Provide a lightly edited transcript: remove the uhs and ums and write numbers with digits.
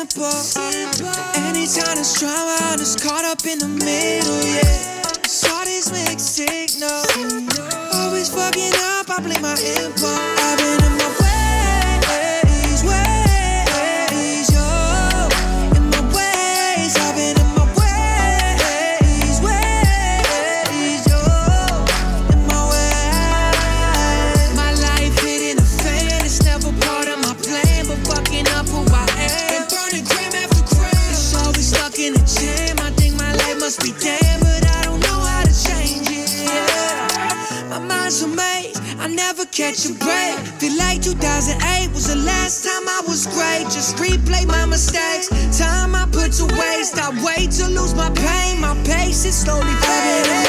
simple. Anytime there's drama, I'm just caught up in the middle, yeah. Saw these mixed signals. Always fucking up, I blame my info. I've been in my ways, yo. In my ways, I've been in my ways, yo. In my ways. My life hitting the fan, it's never part of my plan, but fucking up who I am. And burning gram after gram. It's always stuck in a jam. I think my life must be damn, but I don't know how to change it, yeah. My mind's a maze, I never catch a break. Feel like 2008 was the last time I was great. Just replay my mistakes, time I put to waste. I wait to lose my pain, my pace is slowly fading.